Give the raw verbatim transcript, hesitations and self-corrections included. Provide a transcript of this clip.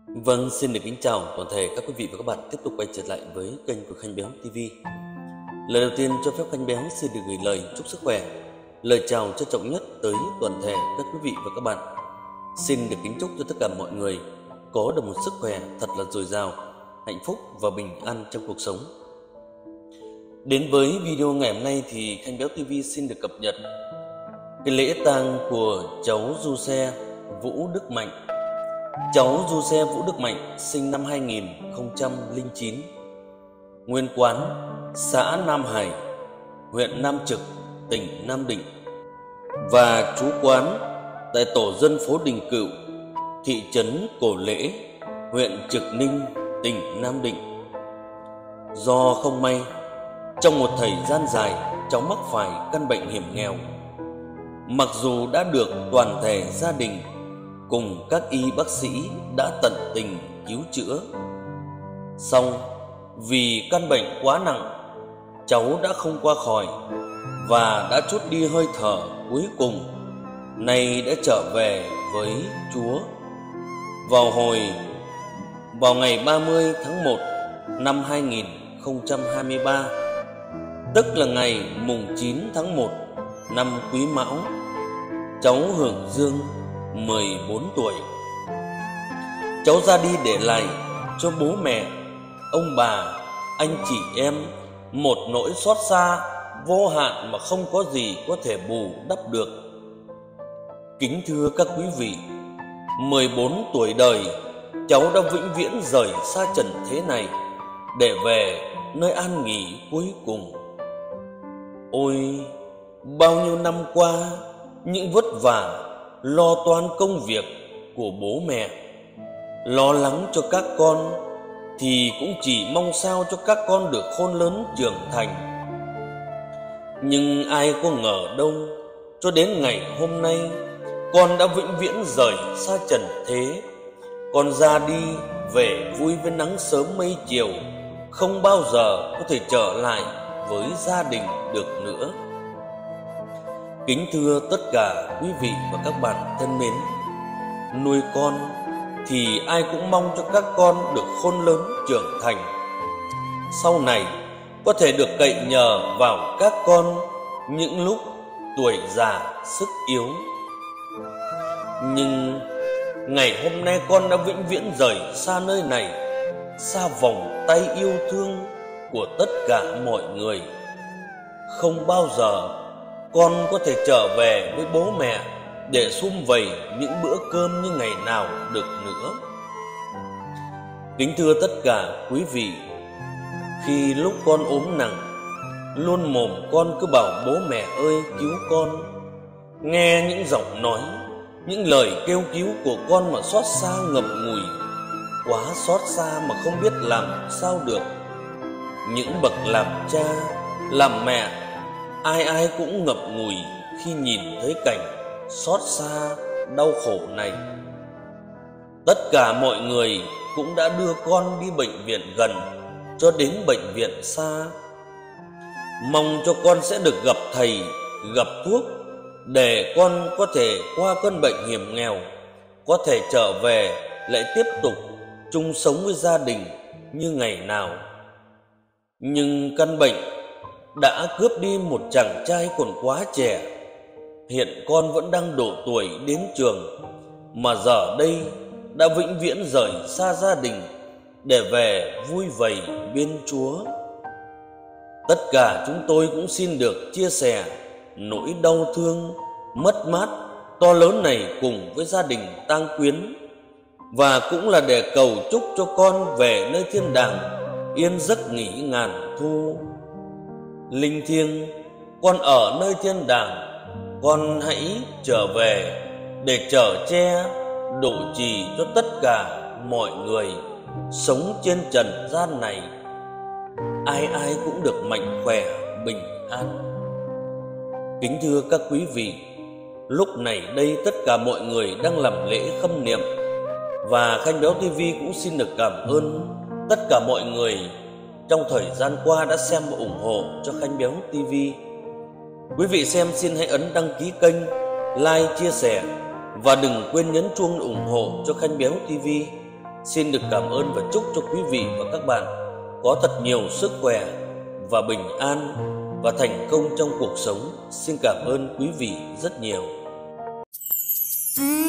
Vâng, xin được kính chào toàn thể các quý vị và các bạn tiếp tục quay trở lại với kênh của Khanh Béo ti vi. Lời đầu tiên cho phép Khanh Béo xin được gửi lời chúc sức khỏe, lời chào trân trọng nhất tới toàn thể các quý vị và các bạn. Xin được kính chúc cho tất cả mọi người có được một sức khỏe thật là dồi dào, hạnh phúc và bình an trong cuộc sống. Đến với video ngày hôm nay thì Khanh Béo ti vi xin được cập nhật cái lễ tang của cháu Du Xe Vũ Đức Mạnh. Cháu Du Xe Vũ Đức Mạnh sinh năm hai nghìn không trăm lẻ chín, nguyên quán xã Nam Hải, huyện Nam Trực, tỉnh Nam Định, và trú quán tại tổ dân phố Đình Cựu, thị trấn Cổ Lễ, huyện Trực Ninh, tỉnh Nam Định. Do không may, trong một thời gian dài cháu mắc phải căn bệnh hiểm nghèo. Mặc dù đã được toàn thể gia đình cùng các y bác sĩ đã tận tình cứu chữa, song vì căn bệnh quá nặng, cháu đã không qua khỏi và đã trút đi hơi thở cuối cùng, nay đã trở về với Chúa. Vào hồi vào ngày ba mươi tháng một năm hai nghìn không trăm hai mươi ba, tức là ngày mùng chín tháng một năm Quý Mão, cháu hưởng dương mười bốn tuổi. Cháu ra đi để lại cho bố mẹ, ông bà, anh chị em một nỗi xót xa vô hạn mà không có gì có thể bù đắp được. Kính thưa các quý vị, mười bốn tuổi đời, cháu đã vĩnh viễn rời xa trần thế này để về nơi an nghỉ cuối cùng. Ôi, bao nhiêu năm qua, những vất vả lo toan công việc của bố mẹ, lo lắng cho các con, thì cũng chỉ mong sao cho các con được khôn lớn trưởng thành. Nhưng ai có ngờ đâu, cho đến ngày hôm nay, con đã vĩnh viễn rời xa trần thế. Con ra đi về vui với nắng sớm mây chiều, không bao giờ có thể trở lại với gia đình được nữa. Kính thưa tất cả quý vị và các bạn thân mến, nuôi con thì ai cũng mong cho các con được khôn lớn trưởng thành, sau này có thể được cậy nhờ vào các con những lúc tuổi già sức yếu. Nhưng ngày hôm nay con đã vĩnh viễn rời xa nơi này, xa vòng tay yêu thương của tất cả mọi người. Không bao giờ con có thể trở về với bố mẹ để sum vầy những bữa cơm như ngày nào được nữa. Kính thưa tất cả quý vị, khi lúc con ốm nặng, luôn mồm con cứ bảo bố mẹ ơi cứu con. Nghe những giọng nói, những lời kêu cứu của con mà xót xa ngậm ngùi, quá xót xa mà không biết làm sao được. Những bậc làm cha, làm mẹ, ai ai cũng ngậm ngùi khi nhìn thấy cảnh xót xa, đau khổ này. Tất cả mọi người cũng đã đưa con đi bệnh viện gần cho đến bệnh viện xa, mong cho con sẽ được gặp thầy, gặp thuốc, để con có thể qua cơn bệnh hiểm nghèo, có thể trở về lại tiếp tục chung sống với gia đình như ngày nào. Nhưng căn bệnh đã cướp đi một chàng trai còn quá trẻ. Hiện con vẫn đang độ tuổi đến trường, mà giờ đây đã vĩnh viễn rời xa gia đình để về vui vầy bên Chúa. Tất cả chúng tôi cũng xin được chia sẻ nỗi đau thương, mất mát to lớn này cùng với gia đình tang quyến, và cũng là để cầu chúc cho con về nơi thiên đàng yên giấc nghỉ ngàn thu. Linh thiêng, con ở nơi thiên đàng, con hãy trở về để chở che, độ trì cho tất cả mọi người sống trên trần gian này. Ai ai cũng được mạnh khỏe, bình an. Kính thưa các quý vị, lúc này đây tất cả mọi người đang làm lễ khâm niệm, và Khanh Béo ti vi cũng xin được cảm ơn tất cả mọi người trong thời gian qua đã xem và ủng hộ cho Khanh Béo ti vi. Quý vị xem xin hãy ấn đăng ký kênh, like, chia sẻ và đừng quên nhấn chuông ủng hộ cho Khanh Béo ti vi. Xin được cảm ơn và chúc cho quý vị và các bạn có thật nhiều sức khỏe và bình an và thành công trong cuộc sống. Xin cảm ơn quý vị rất nhiều.